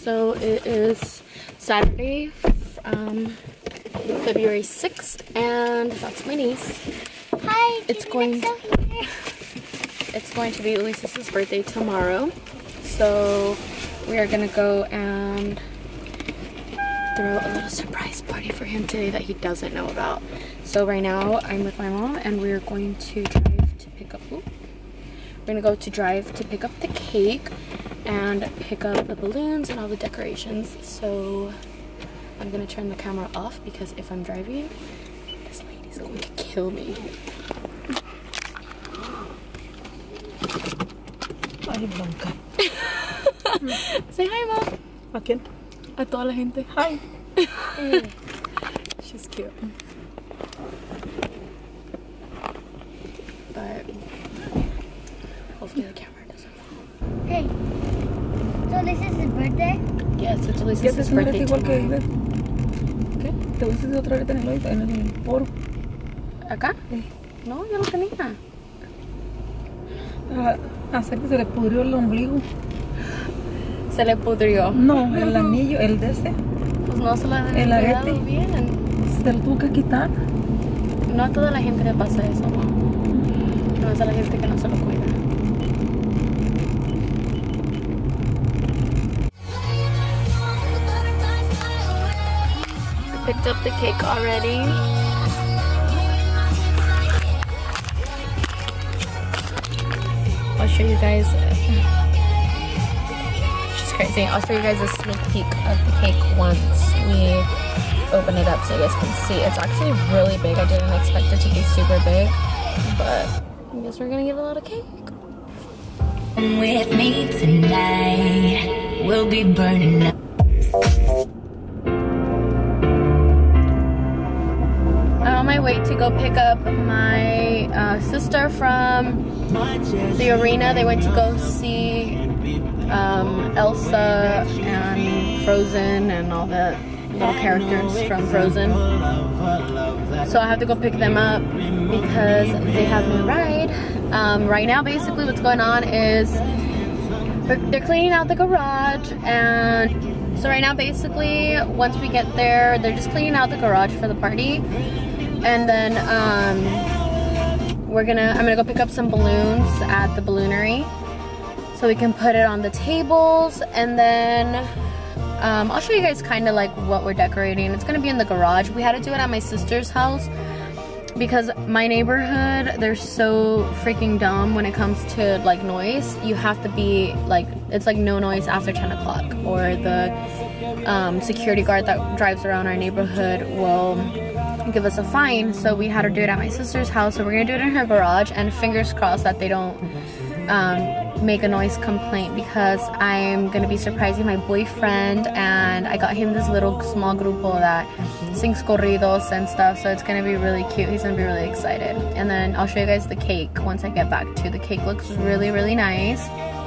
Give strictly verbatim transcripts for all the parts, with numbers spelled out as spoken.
So it is Saturday, um, February sixth, and that's my niece. Hi, it's going to, it's going to be Ulysses' birthday tomorrow. So we are gonna go and throw a little surprise party for him today that he doesn't know about. So right now I'm with my mom and we're going to drive to pick up, ooh, we're gonna go to drive to pick up the cake and pick up the balloons and all the decorations. So I'm gonna turn the camera off because if I'm driving, this lady's going to kill me. Ay, blanca. Say hi, Mom. ¿A quién? A toda la gente. Hi. She's cute. But hopefully the camera doesn't fall. Hey, so this is his birthday? Yes, it's Ulysses' birthday tomorrow. ¿Qué? ¿Te gusta decir otra vez en el, en el foro? ¿Acá? Sí. No, yo no tenía. Ah, hacer que se le pudrió el ombligo. Se le pudrió. No, el anillo, el de este. Pues no se lo ha el arete bien. Se lo tuvo que quitar. No a toda la gente le pasa eso, ¿no? No es a la gente que no se lo cuida. I picked up the cake already. I'll show you guys. She's crazy. I'll show you guys a sneak peek of the cake once we open it up so you guys can see. It's actually really big. I didn't expect it to be super big, but I guess we're gonna get a lot of cake. With me tonight, we'll be burning up. I'm on my way to go pick up my uh, sister from the arena. They went to go see um, Elsa and Frozen and all the little characters from Frozen. So I have to go pick them up because they have no ride. Um, right now, basically what's going on is they're, they're cleaning out the garage, and so right now basically once we get there, they're just cleaning out the garage for the party. And then um, we're gonna, I'm gonna go pick up some balloons at the balloonery so we can put it on the tables, and then um, I'll show you guys kind of like what we're decorating. It's gonna be in the garage. We had to do it at my sister's house because my neighborhood, they're so freaking dumb when it comes to like noise. You have to be like, it's like no noise after ten o'clock, or the um, security guard that drives around our neighborhood will give us a fine. So we had to do it at my sister's house, so we're gonna do it in her garage, and fingers crossed that they don't um, make a noise complaint, because I'm gonna be surprising my boyfriend, and I got him this little small grupo that sings corridos and stuff, so it's gonna be really cute. He's gonna be really excited. And then I'll show you guys the cake once I get back to. The cake looks really really nice.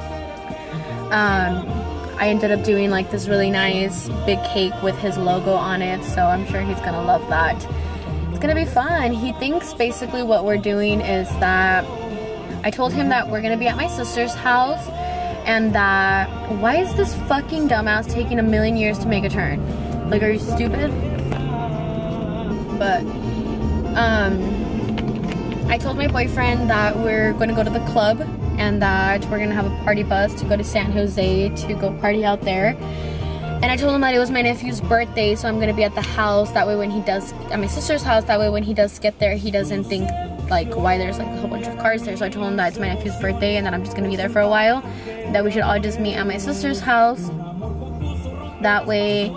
um, I ended up doing like this really nice big cake with his logo on it, so I'm sure he's gonna love that. It's gonna be fun. He thinks basically what we're doing is that I told him that we're gonna be at my sister's house, and that why is this fucking dumbass taking a million years to make a turn? Like, are you stupid? But um, I told my boyfriend that we're gonna go to the club and that we're gonna have a party bus to go to San Jose to go party out there. And I told him that it was my nephew's birthday, so I'm gonna be at the house. That way when he does, at my sister's house, that way when he does get there, he doesn't think like why there's like a whole bunch of cars there. So I told him that it's my nephew's birthday and that I'm just gonna be there for a while, that we should all just meet at my sister's house. That way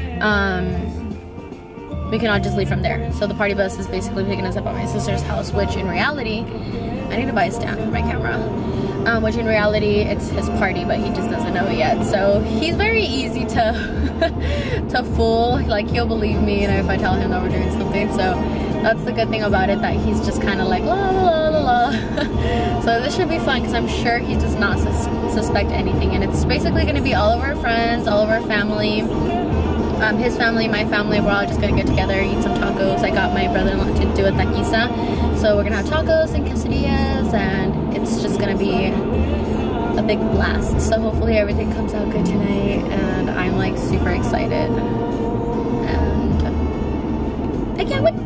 um, we can all just leave from there. So the party bus is basically picking us up at my sister's house, which in reality, I need to buy a stand for my camera. Um, which in reality, it's his party, but he just doesn't know it yet. So he's very easy to to fool. Like, he'll believe me, you know, if I tell him that we're doing something. So that's the good thing about it, that he's just kind of like la la la la. So this should be fun because I'm sure he does not sus suspect anything, and it's basically going to be all of our friends, all of our family. Um, his family, my family, we're all just gonna get together, eat some tacos. I got my brother-in-law to do a taquiza, so we're gonna have tacos and quesadillas, and it's just gonna be a big blast. So hopefully everything comes out good tonight, and I'm like like super excited. And I can't wait.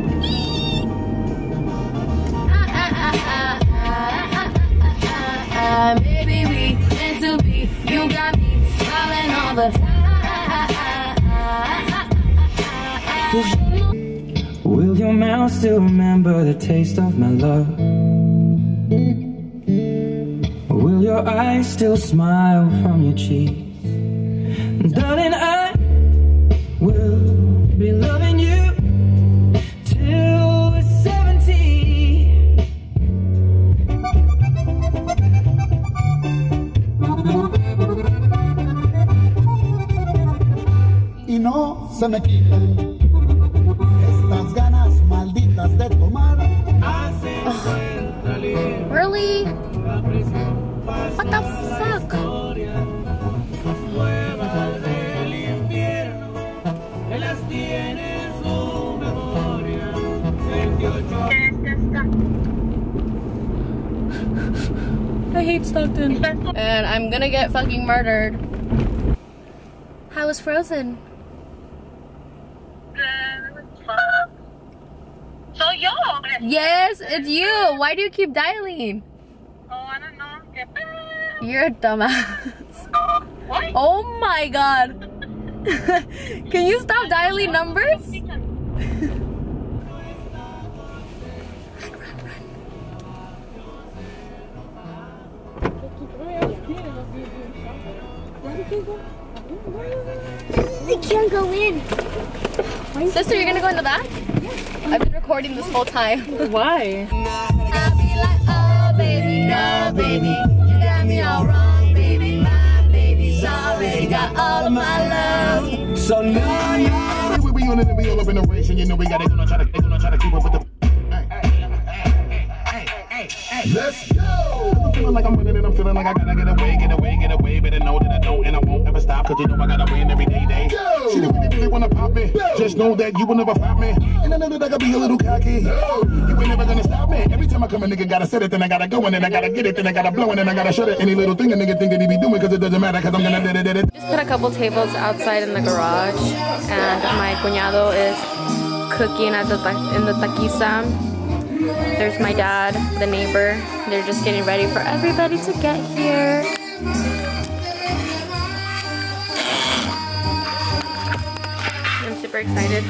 Maybe we meant to be. You got me smiling all the time. Will your mouth still remember the taste of my love? Will your eyes still smile from your cheeks? Darling, I will be loving you till we're seventy. Y no se me quitan estas ganas malditas de tomar. Ugh. Really? What the fuck? I hate Stockton. And I'm gonna get fucking murdered. How was Frozen? So yo. Yes, it's you. Why do you keep dialing? Oh, I don't know. You're a dumbass. What? Oh my god. Can you stop dialing numbers? I can't go in. Sister, you're gonna go in the back? I've been recording this whole time. Why? I'll be like, oh baby, no baby, you got me all wrong, baby. My baby's already got all of my love. So now, now we be on it and we all up in the race, and you know we gotta gonna try to gonna try to keep up with the. Hey, hey, hey, hey, let's go. I'm feeling like I'm winning and I'm feeling like I gotta get away, get away, get away, but I know that I don't and I won't ever stop, cause you know I gotta win every day, day. Go. See, they really, really wanna pop me. Go. Just know that you will never flop me, and I know that I gotta be a little cocky. No. You ain't never gonna stop me. Every time I come a nigga gotta set it, then I gotta go, and then I gotta get it, then I gotta blow, and then I gotta shut it. Any little thing a nigga think that he be doing, cause it doesn't matter, cause I'm gonna do it, do it. Just put a couple tables outside in the garage, and my cuñado is cooking at the ta in the taquiza. There's my dad, the neighbor. They're just getting ready for everybody to get here. I'm super excited.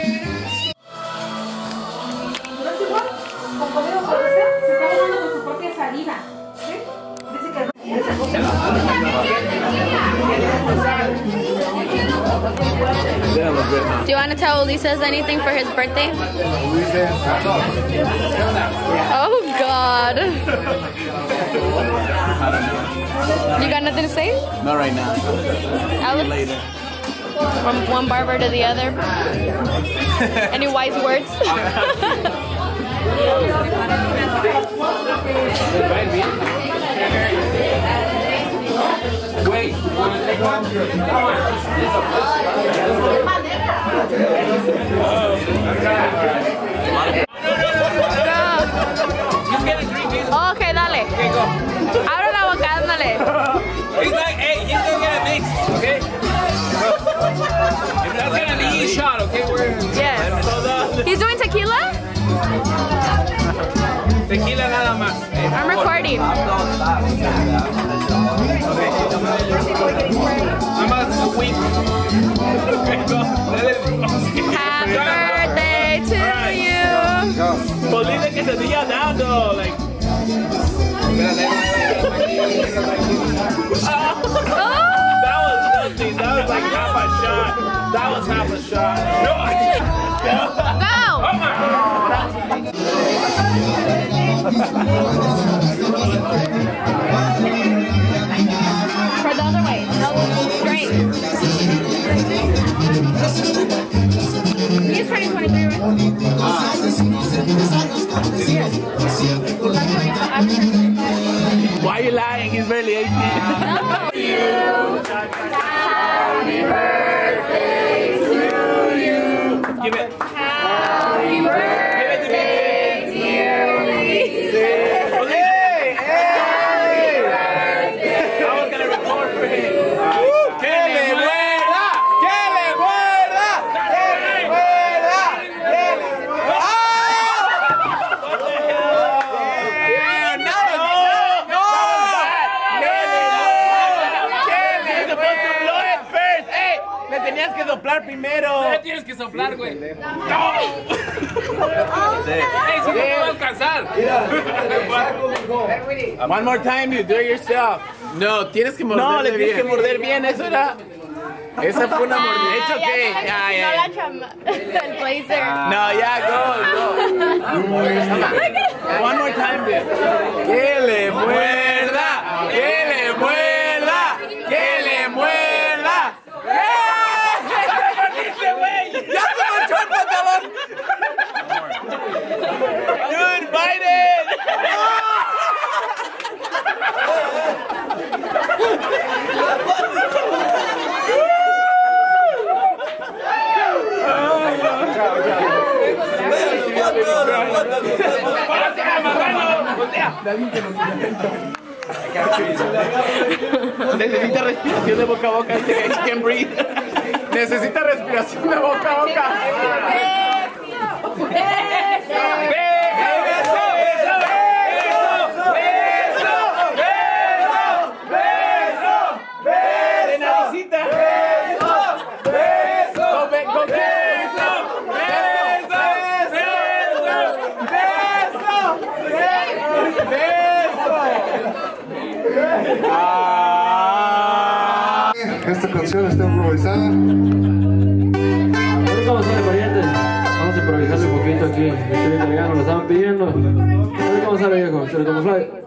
Do you want to tell Ulysses anything for his birthday? Oh God. You got nothing to say? Not right now. Alex? Later. From one barber to the other. Any wise words? Wait. Oh, okay, dale. Abre la boca, ándale. He's like, hey, he's gonna get a mix, okay? If that's gonna be each shot, okay? We're Yes. He's doing tequila? Tequila nada más. I'm recording. I'm about to wink. Happy birthday to you. Pues dile que se siga dando, like. Oh. That was nothing. That was like half a shot. That was half a shot. No. Go. Try the other way. No, straight. He's turning twenty-three, right? Why are you lying? He's barely eighteen. No. Happy birthday to you. Give it. Happy birthday, dear Ulysses. Hey, hey. I was gonna record for him. Me tenías que soplar primero. Me tienes que soplar, güey. ¡No! ¡Ey, si no me va a alcanzar! One more time, you do it yourself. No, tienes que morder No, le tienes bien. que morder bien, eso era. Esa fue una mordida. It's okay. Ya, Ya, ya, ya. no la chama. El blazer. No, ya, go, go. One more time, dude. ¡Que le muerda! ¡Que le muerda! ¡Que le muerda! ¡Ya se manchó el pantalón! Dude, bite it! Necesita respiración de boca a boca. Este guy can't breathe. Necesita respiración de boca a boca. De naricita. Con be- con beso. Esta canción está improvisada. ¿Cómo sale, pariente? Vamos a improvisarle un poquito aquí. El italiano lo estaban pidiendo. A ver cómo sale, viejo. Se lo camuflaje.